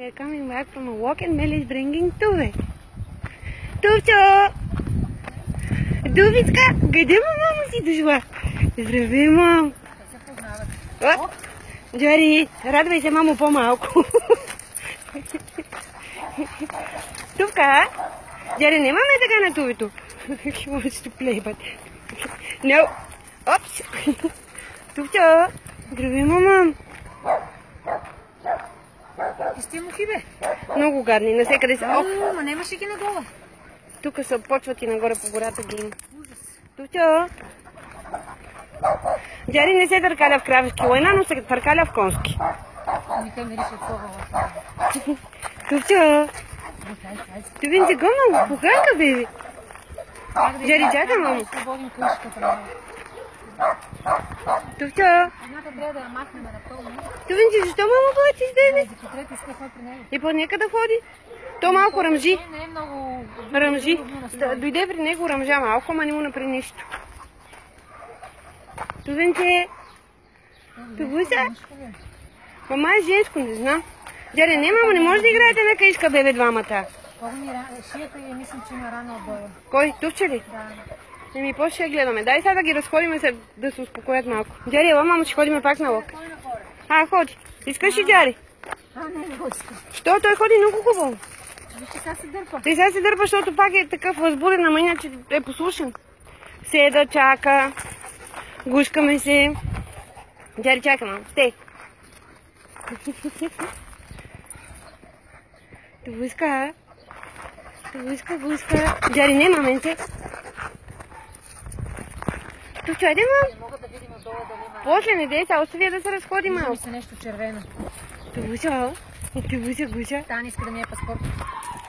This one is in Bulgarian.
are coming back from a walk and Mel is bringing Tuve. Тувчо! Дубичка, къде мама си дошла? Здравей, мам! Джари, радвай се, мамо, по-малко. Тувка, Джари, немаме така на Тувито. He wants to play, but... No! Опс! Тувчо! Здравей, мама! Сте мухи, бе? Много гадни, насекъде са. Ма нямаше ги надолу. Тук са почват и нагоре по гората ги има. Тувчо! Джари не се търкаля в кравски лайна, но се търкаля в конски. Ами те мирише това. Тувчо! Тувинце, го мамо, похайка, беби. Джари, чакай, мамо. Тувчо! Едната трябва да я махнем напълно. Тувинце, защо мамо бъдеш с тебе? За потрете иска ход при него. И по-нека да ходи. То малко ръмжи. Не е много... Ръмжи. Дойде при него ръмжа малко, ама не му направи нищо. Тувинце! Тувуса? Мама е женско, не знам. Дядя, не, мамо, не може да играете на каишка, бебе, двамата. Шията я мислим, че има рана отдолу. Кой? Тувче ли? Да. Еми, после ще гледаме. Дай сега да ги разходиме, да се успокоят малко. Дядя, ела, мамо, ще ходиме пак на лок. Ходи. Искаш ли, Дяри? Не го искам. Що? Той ходи много хубаво. Вижте, сега се дърпа. Ти сега се дърпа, защото пак е такъв възбуден, ама иначе е послушен. Седа, чака. Гушкаме се. Дяри, чакай, мамо. Стей. Тувуска. Тувуска. Дяри, не, маменце. Тувчо, айде, мам. Не мога да видим отдолу дали има. После не дей, сега оставя да се разходи малко. Вижда ми се нещо червено. Тувуся, Гуша. Тани иска да ми е паспорт.